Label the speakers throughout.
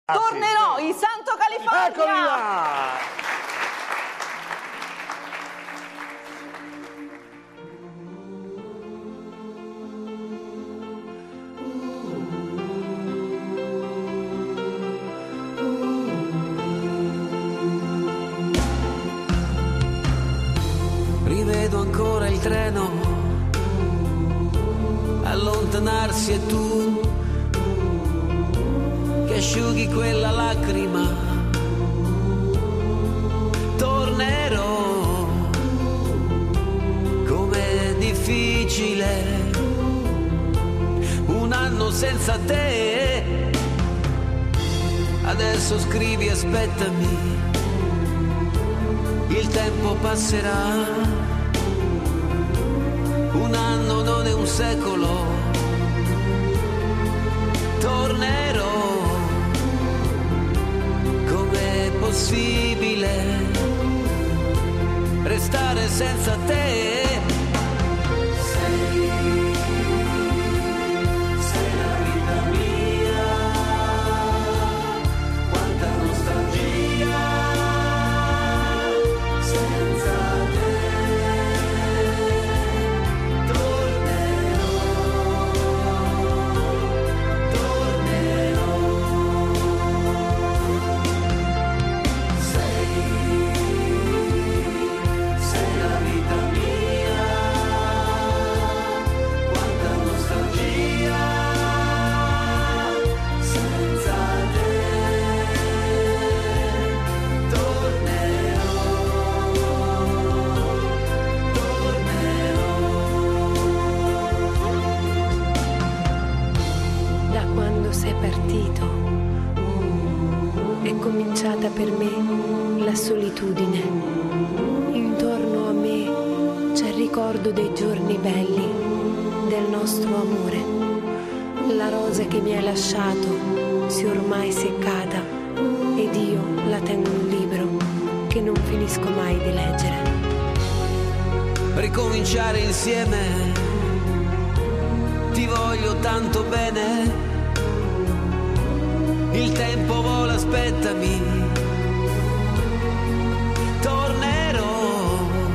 Speaker 1: Tornerò in Santo California!
Speaker 2: Eccomi là!
Speaker 3: Rivedo ancora il treno allontanarsi e tu che asciughi quella lacrima. Tornerò, com'è difficile un anno senza te. Adesso scrivi, aspettami, il tempo passerà. Un anno non è un secolo. Tornerò, com'è possibile restare senza te? Sei la vita mia, quanta nostalgia senza te.
Speaker 4: È cominciata per me la solitudine. Intorno a me c'è il ricordo dei giorni belli, del nostro amore. La rosa che mi hai lasciato si è ormai seccata ed io la tengo in un libro che non finisco mai di leggere.
Speaker 3: Ricominciare insieme, ti voglio tanto bene. Il tempo vola, aspettami, tornerò,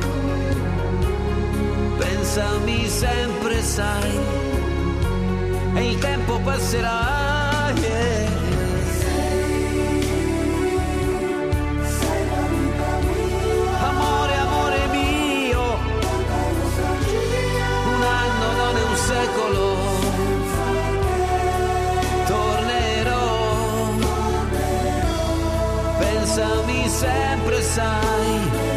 Speaker 3: pensami sempre, sai, e il tempo passerà, yeah. Sei la vita mia, amore, amore mio, un anno non è un secolo. Pensami sempre, sai,